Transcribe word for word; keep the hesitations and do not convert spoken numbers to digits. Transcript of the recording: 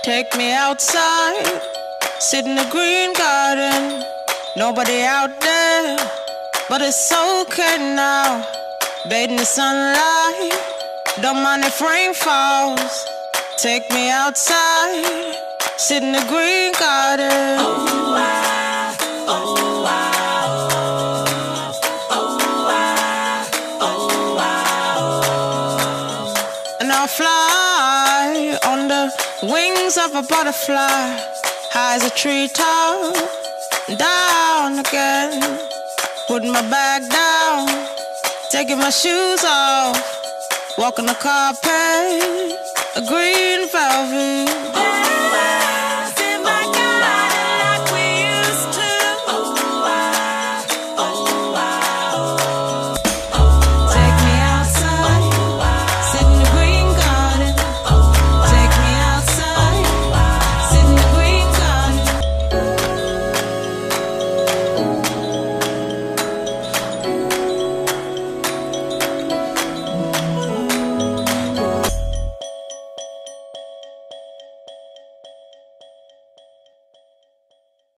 Take me outside, sit in the green garden. Nobody out there, but it's okay now. Bathe in the sunlight, don't mind if rain falls. Take me outside, sit in the green garden. Oh, I, oh, I, oh, oh, I, oh, I, oh. And I'll fly on the wings of a butterfly, high as a treetop, down again. Putting my bag down, taking my shoes off, walking the carpet, a green velvet.